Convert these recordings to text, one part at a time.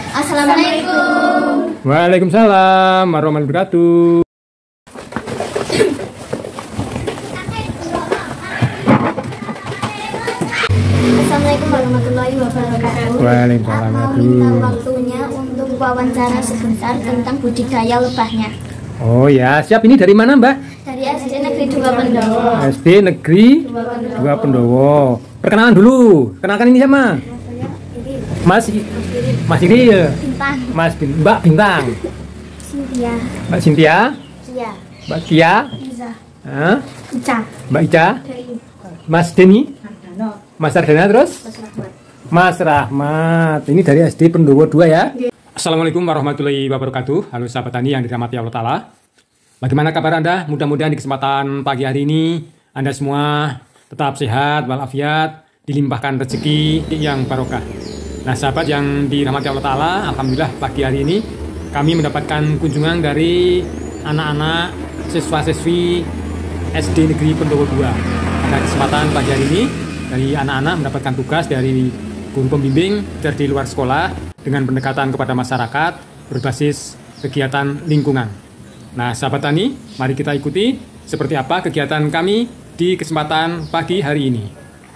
Assalamualaikum. Waalaikumsalam warahmatullahi wabarakatuh. Assalamualaikum warahmatullahi wabarakatuh. Waalaikumsalam. Mau minta waktunya untuk wawancara sebentar tentang budidaya lebahnya. Oh ya, siap. Ini dari mana, Mbak? Dari SD Negeri 2 Pendowo. SD Negeri 2 Pendowo. Perkenalan dulu. Kenalkan, ini siapa? Mas Iri ya? Bintang. Mbak Bintang. Cynthia. Mbak Cynthia. Cia. Mbak Cia. Iza. Hah? Ica. Mbak Ica. Mas Denny. Mas Ardana, terus? Mas Rahmat. Ini dari SD Pendowo 2 ya? Assalamualaikum warahmatullahi wabarakatuh. Halo sahabat tani yang dirahmati Allah Ta'ala. Bagaimana kabar Anda? Mudah-mudahan di kesempatan pagi hari ini Anda semua tetap sehat, walafiat, dilimpahkan rezeki yang barokah. Nah sahabat yang dirahmati Allah Ta'ala, alhamdulillah pagi hari ini kami mendapatkan kunjungan dari anak-anak siswa-siswi SD Negeri Pendowo 2. Pada kesempatan pagi hari ini, dari anak-anak mendapatkan tugas dari guru pembimbing dari luar sekolah dengan pendekatan kepada masyarakat berbasis kegiatan lingkungan. Nah sahabat tani, mari kita ikuti seperti apa kegiatan kami di kesempatan pagi hari ini.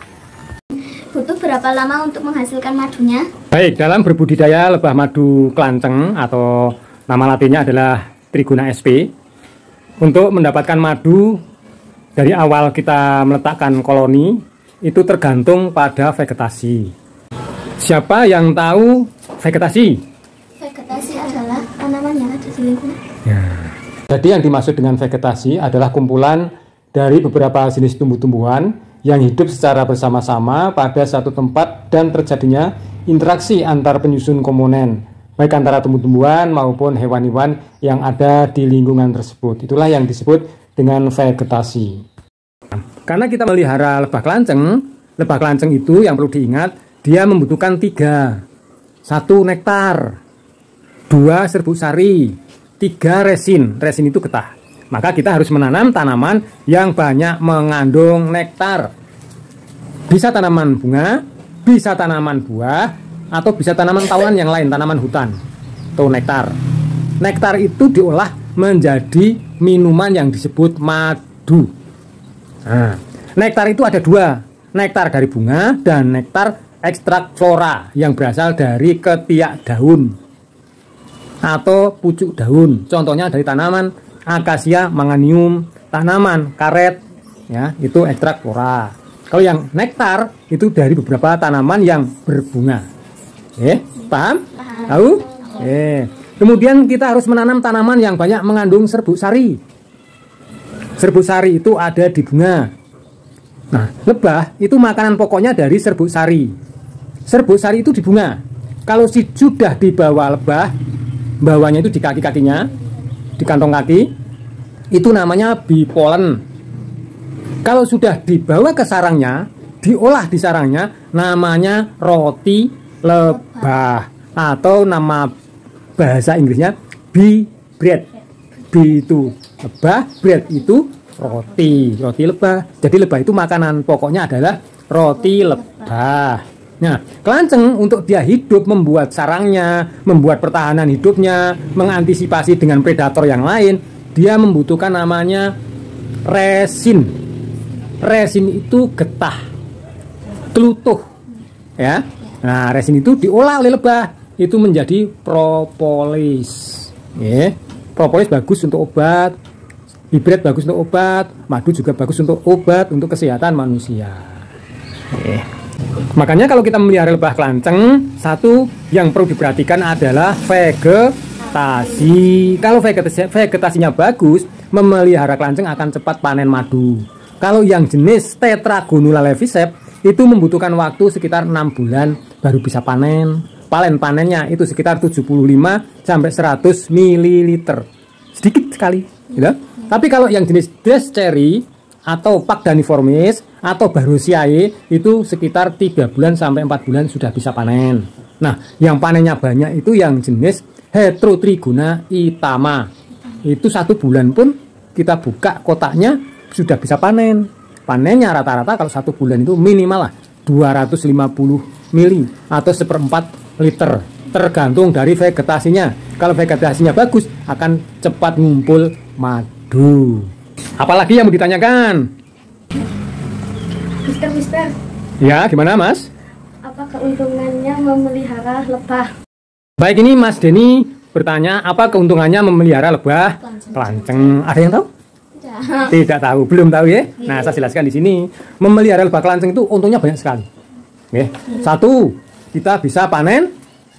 Butuh berapa lama untuk menghasilkan madunya? Baik, dalam berbudidaya lebah madu kelanceng atau nama latinnya adalah Trigona sp, untuk mendapatkan madu dari awal kita meletakkan koloni itu tergantung pada vegetasi. Siapa yang tahu vegetasi? Vegetasi adalah tanaman yang ada di lingkungan. Ya. Jadi yang dimaksud dengan vegetasi adalah kumpulan dari beberapa jenis tumbuh-tumbuhan yang hidup secara bersama-sama pada satu tempat dan terjadinya interaksi antar penyusun komponen, baik antara tumbuh-tumbuhan maupun hewan-hewan yang ada di lingkungan tersebut. Itulah yang disebut dengan vegetasi. Karena kita melihara lebah kelanceng itu yang perlu diingat, dia membutuhkan 3. 1 nektar, 2 serbuk sari, 3 resin. Resin itu getah. Maka kita harus menanam tanaman yang banyak mengandung nektar. Bisa tanaman bunga, bisa tanaman buah, atau bisa tanaman tauan yang lain, tanaman hutan. Itu nektar. Nektar itu diolah menjadi minuman yang disebut madu. Nah, nektar itu ada 2, nektar dari bunga dan nektar ekstrak flora yang berasal dari ketiak daun atau pucuk daun. Contohnya dari tanaman akasia manganium, tanaman karet, ya itu ekstrak flora. Kalau yang nektar itu dari beberapa tanaman yang berbunga. Paham? Tahu? Kemudian kita harus menanam tanaman yang banyak mengandung serbuk sari. Serbuk sari itu ada di bunga. Nah, lebah itu makanan pokoknya dari serbuk sari. Serbuk sari itu di bunga. Kalau sudah dibawa lebah, bawahnya itu di kaki-kakinya, di kantong kaki, itu namanya bipolen. Kalau sudah dibawa ke sarangnya, diolah di sarangnya, namanya roti lebah, atau nama bahasa Inggrisnya bee bread. Bee itu lebah, bread itu roti lebah. Jadi lebah itu makanan pokoknya adalah roti lebah. Nah, kelanceng untuk dia hidup, membuat sarangnya, membuat pertahanan hidupnya, mengantisipasi dengan predator yang lain, dia membutuhkan namanya resin. Resin itu getah, telutuh, ya. Nah, resin itu diolah oleh lebah, itu menjadi propolis. Propolis bagus untuk obat, hibrid bagus untuk obat, madu juga bagus untuk obat, untuk kesehatan manusia. Makanya kalau kita melihara lebah kelanceng, satu yang perlu diperhatikan adalah vegetasi. Kalau vegetasinya bagus, memelihara kelanceng akan cepat panen madu. Kalau yang jenis Tetragonula leviceps itu membutuhkan waktu sekitar 6 bulan baru bisa panen. Panennya itu sekitar 75 sampai 100 ml. Sedikit sekali, gitu. Tapi kalau yang jenis Des Cherry atau Pagdaniformis atau Barossiae itu sekitar 3 bulan sampai 4 bulan sudah bisa panen. Nah, yang panennya banyak itu yang jenis Heterotrigona itama. Itu 1 bulan pun kita buka kotaknya sudah bisa panen. Panennya rata-rata kalau 1 bulan itu minimal lah 250 mili atau 1/4 liter. tergantung dari vegetasinya. Kalau vegetasinya bagus, akan cepat ngumpul madu. Apalagi yang mau ditanyakan? Mister, Ya, gimana Mas? apa keuntungannya memelihara lebah? Baik, ini Mas Denny bertanya, apa keuntungannya memelihara lebah kelanceng? Ada yang tahu? Tidak tahu, belum tahu ya? Nah, saya jelaskan di sini. Memelihara lebah kelanceng itu untungnya banyak sekali. Oke. Satu, kita bisa panen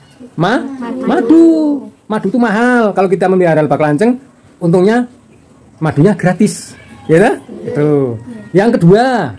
madu. Madu itu mahal. Kalau kita memelihara lebah kelanceng, untungnya madunya gratis. Ya kan? Itu. Yang kedua,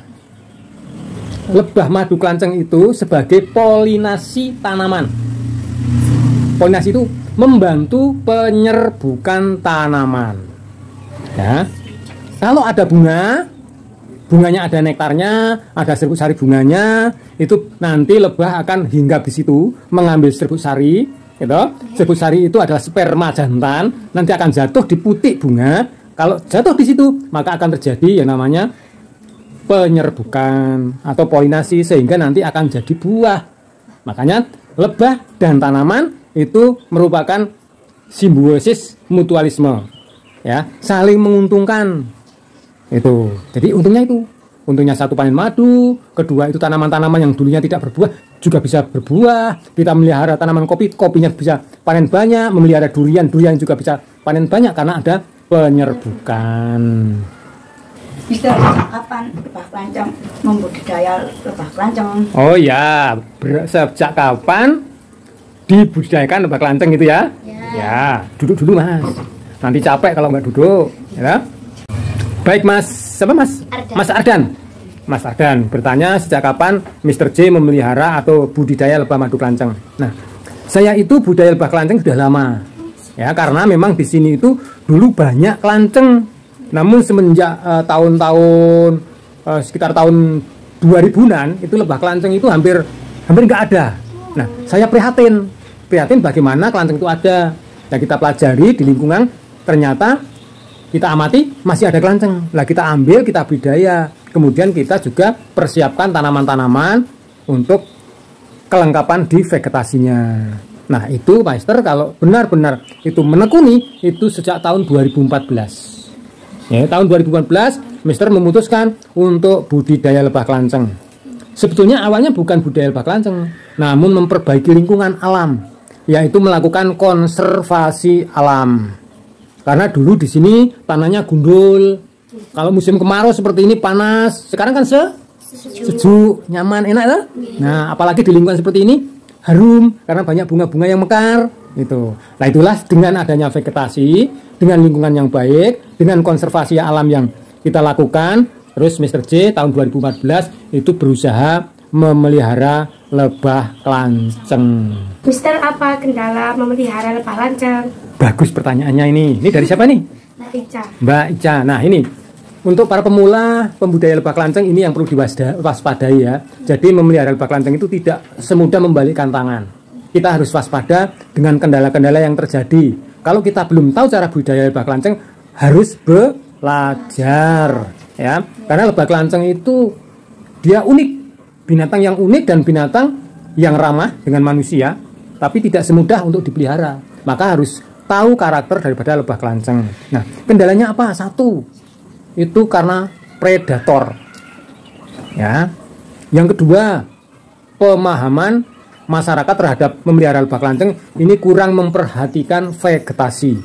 lebah madu kelanceng itu sebagai polinasi tanaman. Polinasi itu membantu penyerbukan tanaman. Ya. Kalau ada bunganya ada nektarnya, ada serbuk sari bunganya, itu nanti lebah akan hinggap di situ mengambil serbuk sari, gitu. Serbuk sari itu adalah sperma jantan, nanti akan jatuh di putik bunga. Kalau jatuh di situ, maka akan terjadi yang namanya penyerbukan atau polinasi sehingga nanti akan jadi buah. Makanya lebah dan tanaman itu merupakan simbiosis mutualisme, ya, saling menguntungkan. Itu. Jadi untungnya itu. Untungnya satu, panen madu, kedua itu tanaman-tanaman yang dulunya tidak berbuah juga bisa berbuah. Kita melihara tanaman kopi, kopinya bisa panen banyak, memelihara durian, durian juga bisa panen banyak karena ada penyerbukan. Mister, kapan lebah kelanceng membudidaya lebah kelanceng? Oh ya, sejak kapan dibudidayakan lebah kelanceng itu ya? Ya, duduk dulu Mas. Nanti capek kalau nggak duduk, ya. Baik Mas, siapa Mas? Ardan. Mas Ardan. Mas Ardan bertanya sejak kapan Mr. J memelihara atau budidaya lebah madu kelanceng. Nah, saya itu budidaya lebah kelanceng sudah lama. Ya, karena memang di sini itu dulu banyak kelanceng. Namun semenjak tahun-tahun sekitar tahun 2000-an itu lebah kelanceng itu hampir nggak ada. Nah, saya prihatin bagaimana kelanceng itu ada. Nah, kita pelajari di lingkungan, ternyata kita amati masih ada kelanceng. Lah kita ambil, kita budidaya. Kemudian kita juga persiapkan tanaman-tanaman untuk kelengkapan di vegetasinya. Nah, itu Master kalau benar-benar itu menekuni itu sejak tahun 2014. Ya, tahun 2014 Mister memutuskan untuk budidaya lebah kelanceng. Sebetulnya awalnya bukan budidaya lebah kelanceng, namun memperbaiki lingkungan alam, yaitu melakukan konservasi alam. Karena dulu di sini tanahnya gundul. Kalau musim kemarau seperti ini panas, sekarang kan sejuk, nyaman, enak ya? Nah, apalagi di lingkungan seperti ini harum karena banyak bunga-bunga yang mekar. Itu. Nah, itulah dengan adanya vegetasi, dengan lingkungan yang baik, dengan konservasi alam yang kita lakukan, terus Mr. J tahun 2014 itu berusaha memelihara lebah kelanceng. Mister, apa kendala memelihara lebah kelanceng? Bagus pertanyaannya ini. Ini dari siapa nih? Mbak Ica. Nah, ini untuk para pemula pembudidaya lebah kelanceng ini yang perlu diwaspadai ya. Jadi memelihara lebah kelanceng itu tidak semudah membalikkan tangan. Kita harus waspada dengan kendala-kendala yang terjadi. Kalau kita belum tahu cara budidaya lebah kelanceng, harus belajar ya. Karena lebah kelanceng itu dia unik. Binatang yang unik dan binatang yang ramah dengan manusia, tapi tidak semudah untuk dipelihara. Maka harus tahu karakter daripada lebah kelanceng. Nah, kendalanya apa? Satu, itu karena predator. Ya. Yang kedua, pemahaman masyarakat terhadap memelihara lebah kelanceng ini kurang memperhatikan vegetasi.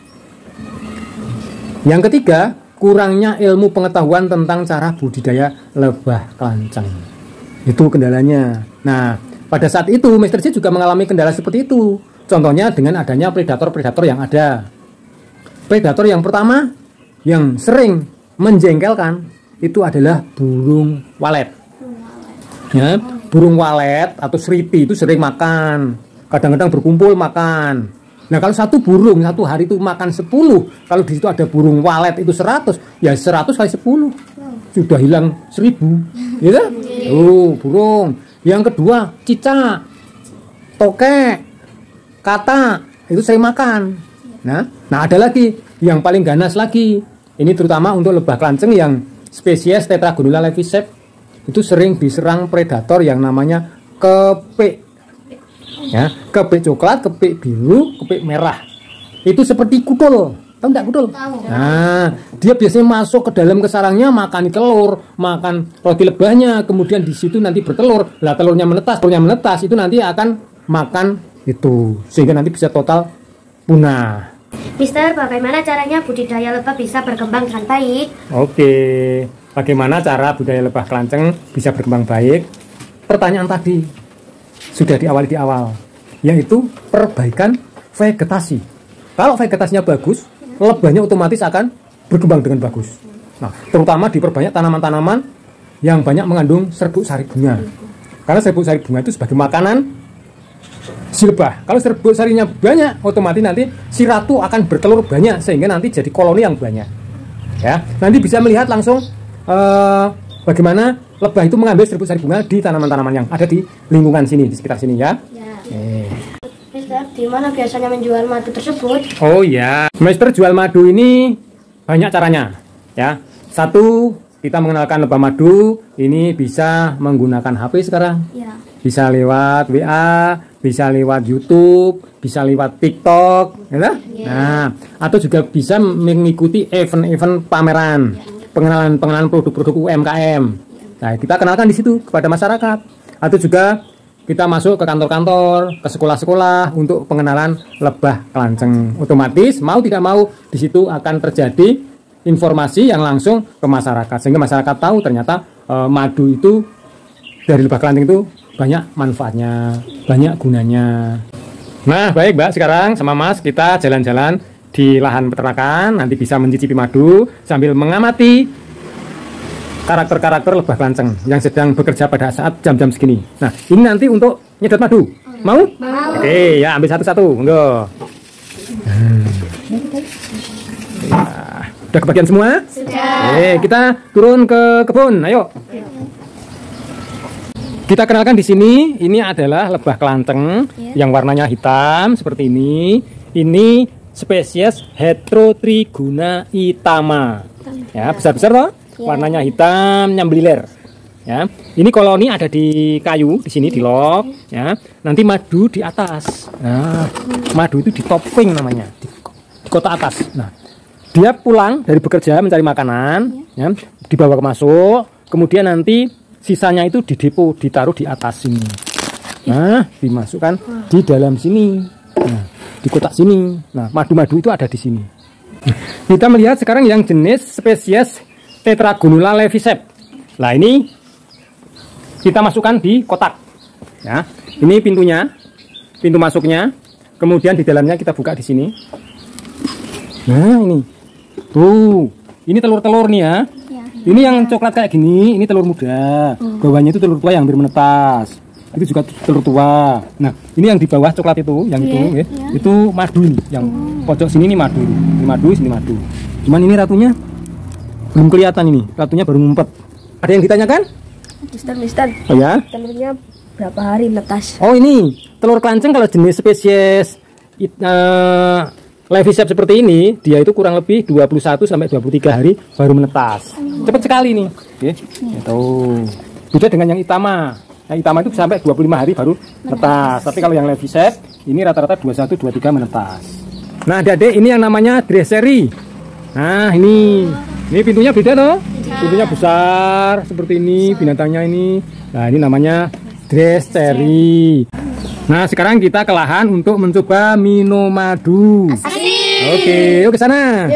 Yang ketiga, kurangnya ilmu pengetahuan tentang cara budidaya lebah kelanceng. Itu kendalanya. Nah, pada saat itu Mr. J juga mengalami kendala seperti itu. Contohnya dengan adanya predator-predator yang ada. Predator yang pertama yang sering menjengkelkan itu adalah burung walet. Ya, burung walet atau sripi itu sering makan. Kadang-kadang berkumpul makan. Nah, kalau satu burung satu hari itu makan 10, kalau di situ ada burung walet itu 100, ya 100 kali 10. Sudah hilang 1000, ya kan? Burung. Yang kedua, cicak, tokek, kata, itu sering makan. Nah, ada lagi yang paling ganas lagi. Ini terutama untuk lebah kelanceng yang spesies Tetragonula levisep itu sering diserang predator yang namanya kepik. Ya, kepik coklat, kepik biru, kepik merah. Itu seperti kudul. Tahu enggak kudul? Nah, dia biasanya masuk ke dalam ke sarangnya makan telur, makan roti lebahnya, kemudian di situ nanti bertelur. Lah telurnya menetas itu nanti akan makan itu sehingga nanti bisa total punah. Mister, bagaimana caranya budidaya lebah bisa berkembang dengan baik? Oke, bagaimana cara budidaya lebah kelanceng bisa berkembang baik? Pertanyaan tadi sudah diawali di awal, yaitu perbaikan vegetasi. Kalau vegetasinya bagus, lebahnya otomatis akan berkembang dengan bagus. Nah, terutama diperbanyak tanaman-tanaman yang banyak mengandung serbuk sari bunga. Karena serbuk sari bunga itu sebagai makanan si lebah. Kalau serbuk sarinya banyak, otomatis nanti si ratu akan bertelur banyak sehingga nanti jadi koloni yang banyak. Ya, nanti bisa melihat langsung bagaimana lebah itu mengambil serbuk sari bunga di tanaman-tanaman yang ada di lingkungan sini, di sekitar sini ya. Mister, di mana biasanya menjual madu tersebut? Oh ya, Mister jual madu ini banyak caranya. Ya, satu kita mengenalkan lebah madu ini bisa menggunakan HP sekarang. Ya. Bisa lewat WA, bisa lewat YouTube, bisa lewat TikTok, ya. Nah, atau juga bisa mengikuti event-event pameran, pengenalan produk-produk UMKM. Nah, kita kenalkan di situ kepada masyarakat. Atau juga kita masuk ke kantor-kantor, ke sekolah-sekolah untuk pengenalan lebah kelanceng. Otomatis mau tidak mau di situ akan terjadi informasi yang langsung ke masyarakat sehingga masyarakat tahu ternyata madu itu dari lebah kelanceng itu banyak manfaatnya, banyak gunanya. Nah, baik Mbak, sekarang sama Mas kita jalan-jalan di lahan peternakan, nanti bisa mencicipi madu sambil mengamati karakter-karakter lebah kelanceng yang sedang bekerja pada saat jam-jam segini. Nah, ini nanti untuk nyedot madu. Mau? Mau. Oke, ya ambil satu-satu. Monggo. Ya, udah kebagian semua? Sudah. Oke, kita turun ke kebun. Ayo. Kita kenalkan di sini, ini adalah lebah kelanceng yang warnanya hitam seperti ini. Ini spesies Heterotriguna itama. Ya, besar-besar toh? Warnanya hitam, nyambeliler. Ya, ini koloni ada di kayu di sini di log. Ya, nanti madu di atas. Nah, madu itu di topping namanya di kotak atas. Nah, dia pulang dari bekerja mencari makanan, ya, dibawa ke masuk, kemudian nanti sisanya itu di depo ditaruh di atas sini. Nah, dimasukkan di dalam sini. Nah, di kotak sini. Nah, madu-madu itu ada di sini. Kita melihat sekarang yang jenis spesies Tetragonula levisep. Nah, ini kita masukkan di kotak. Ya, ini pintunya, pintu masuknya. Kemudian di dalamnya kita buka di sini. Nah, ini, tuh, ini telur-telur nih ya. Ini yang coklat kayak gini, ini telur muda. Bawahnya itu telur tua yang hampir menetas. Itu juga telur tua. Nah, ini yang di bawah coklat itu, yang itu, ya, itu madu ini. Yang pojok sini ini madu. Ini madu, sini madu. Cuman ini ratunya belum kelihatan ini, ratunya baru ngumpet. Ada yang ditanyakan? Mister, Oh ya? telurnya berapa hari menetas? Oh, ini telur kelanceng kalau jenis spesies levisep seperti ini, dia itu kurang lebih 21 sampai 23 hari baru menetas. Cepat sekali nih. Oke. Itu. Beda dengan yang itama. Yang itama itu sampai 25 hari baru menetas. Tapi kalau yang levisep ini rata-rata 21 23 menetas. Nah, Adik-adik, ini yang namanya dresseri. Nah, ini pintunya beda toh? Pintunya besar seperti ini binatangnya ini. Nah, ini namanya dresseri. Nah, sekarang kita ke lahan untuk mencoba minum madu. Oke, yuk ke sana.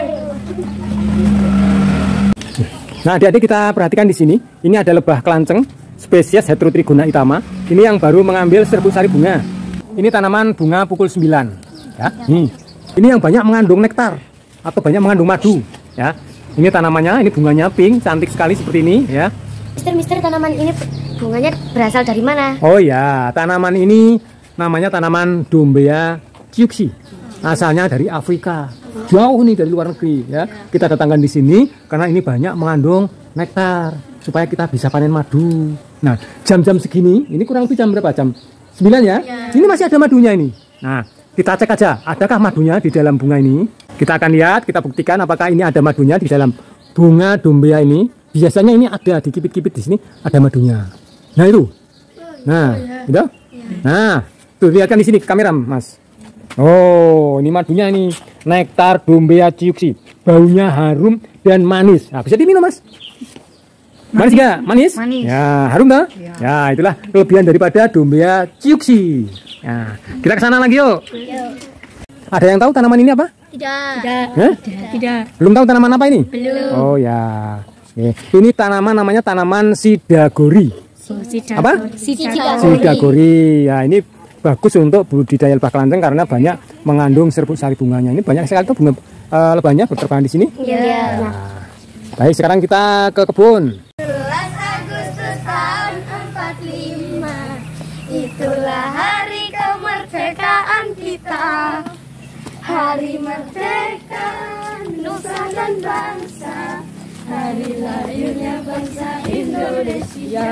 Nah, adik-adik kita perhatikan di sini. Ini ada lebah kelanceng spesies Heterotriguna itama. Ini yang baru mengambil serbuk sari bunga. Ini tanaman bunga pukul 9. Ya, ini yang banyak mengandung nektar atau banyak mengandung madu. Ya, ini tanamannya, ini bunganya pink, cantik sekali seperti ini. Ya. Mister, tanaman ini bunganya berasal dari mana? Oh ya, tanaman ini namanya tanaman Dombea Kyuxi. Asalnya dari Afrika. Jauh nih dari luar negeri ya. Kita datangkan di sini karena ini banyak mengandung nektar supaya kita bisa panen madu. Nah, jam-jam segini, ini kurang lebih jam berapa? Jam 9 ya? Ini masih ada madunya ini. Nah, kita cek aja, adakah madunya di dalam bunga ini? Kita akan lihat, kita buktikan apakah ini ada madunya di dalam bunga Dombea ini. Biasanya ini ada di kipit-kipit di sini ada madunya. Nah, itu. Nah, gitu. Nah, Tuh, lihatkan di sini kamera, Mas. Oh, ini madunya ini nektar Dombea Ciuxi. Baunya harum dan manis. Nah, bisa diminum, Mas. Manis nggak? Manis? Manis. Ya, harum tak? Ya, itulah kelebihan daripada Dombea Ciuxi. Nah, kita ke sana lagi yuk. Ada yang tahu tanaman ini apa? Tidak. Tidak. Belum tahu tanaman apa ini? Belum. Oh ya. Oke. Ini tanaman namanya tanaman sidagori. Apa? Sidagori. Ya, ini bagus untuk budidaya lebah kelanceng karena banyak mengandung serbuk sari bunganya. Ini banyak sekali tuh bunga lebahnya berterbangan di sini. Iya. Baik, sekarang kita ke kebun. 11 Agustus tahun 45, itulah hari kemerdekaan kita. Hari merdeka nusa dan bangsa, hari lahirnya bangsa Indonesia.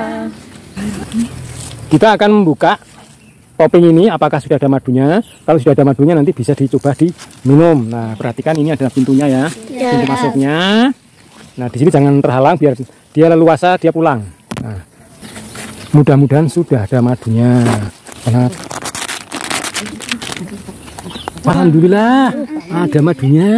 Kita akan membuka topping ini, apakah sudah ada madunya. Kalau sudah ada madunya nanti bisa dicoba diminum. Nah, perhatikan ini adalah pintunya ya, pintu masuknya. Nah, di sini jangan terhalang biar dia leluasa dia pulang. Nah, mudah-mudahan sudah ada madunya. Alhamdulillah ada madunya.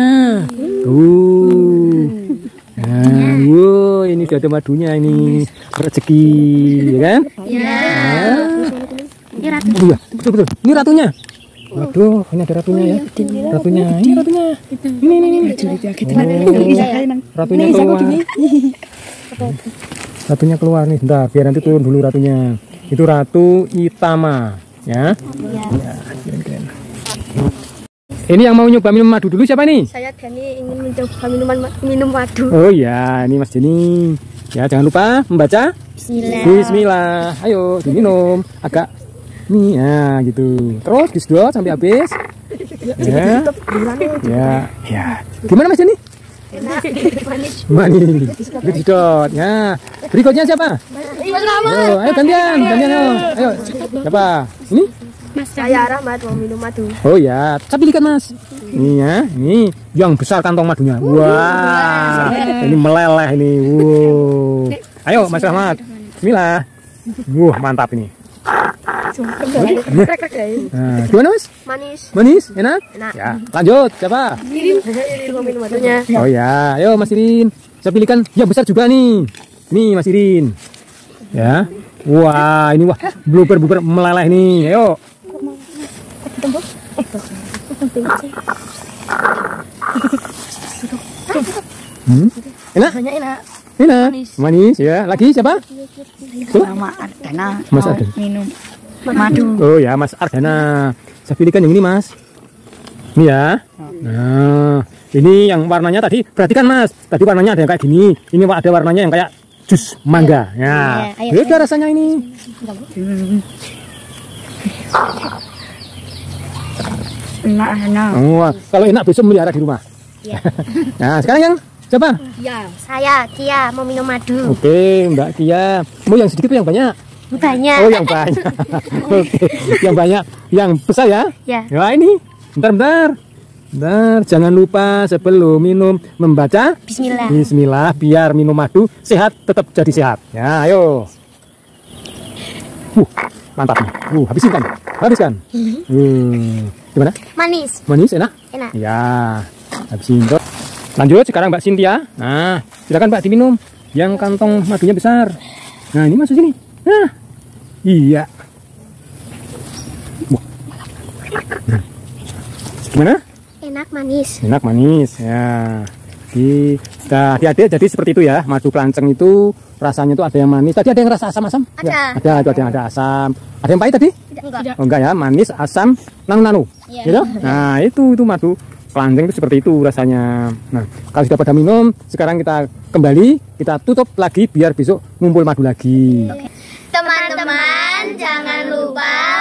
Tuh. Nah, wow, ini sudah ada madunya ini. Rezeki, ya kan? Iya. Ini ratu. Iya, betul. Ini ratunya. Waduh, ini ada ratunya ya. Ratunya, ini ratunya. Ini. Ratunya keluar. Ratunya keluar nih, bentar, biar nanti turun dulu ratunya. Itu Ratu Itama, ya. Keren. Ini yang mau nyoba minum madu dulu siapa nih? Saya Dani ingin mencoba minum madu. Oh ya, ini Mas Deni. Ya, jangan lupa membaca Bismillah. Ayo diminum. Agak nih ya gitu. Terus disedot sampai habis. Ya. Gimana Mas Deni? Manis. Disedot. Ya. Berikutnya siapa? Oh, ayo gantian ayo. Siapa? Ini? Mas saya Rahmat mau minum madu. Oh ya, tapi lihat Mas. Ini ya, ini yang besar kantong madunya. Wah, ini meleleh ini. Wow. Ayo Mas Rahmat. Bismillah. Wah, mantap ini. Nah, gimana Mas? Manis, enak? Ya, lanjut. Siapa? Mau minum madunya. Oh ya, ayo Mas Irin. Saya pilihkan yang besar juga nih. Nih Mas Irin. Ya. Wah, ini bluber meleleh nih. Ayo. Enak. Manis ya. Lagi siapa? Nama Ardana. Mas Ardana. Minum madu. Oh ya, Mas Ardana. Saya pilihkan yang ini, Mas. Ini ya. Nah, ini yang warnanya tadi. Perhatikan, Mas. Tadi warnanya ada yang kayak gini. Ini ada warnanya yang kayak jus mangga. Ya. Beda rasanya ini. Enak. Oh, kalau enak besok melihara di rumah. Ya. Nah, sekarang yang siapa? Ya, saya Tia mau minum madu. Oke, Mbak Tia. Mau yang sedikit atau yang banyak? Banyak. Oh, yang banyak. Oke, yang banyak. Yang besar ya? Ya. Wah, ini. Bentar. Jangan lupa sebelum minum membaca Bismillah biar minum madu sehat, tetap jadi sehat. Ya, ayo. Mantap nih. Habiskan. Gimana? Manis, enak? Enak. Ya, habisin. Lanjut sekarang Mbak Cynthia. Nah, silakan Mbak diminum. Yang kantong madunya besar. Nah, ini masuk sini. Nah, iya. Gimana? Enak manis. Ya. Kita hati-hati jadi seperti itu ya. Madu kelanceng itu rasanya itu ada yang manis. Tadi ada yang rasa asam-asam? Ada. Ada yang ada asam. Ada yang pahit tadi? Enggak. Oh, enggak ya, manis, asam, nanu-nanu. Iya. Gitu? Nah, itu madu kelanceng itu seperti itu rasanya. Nah, kalau sudah pada minum, sekarang kita kembali, kita tutup lagi biar besok ngumpul madu lagi. Teman-teman jangan lupa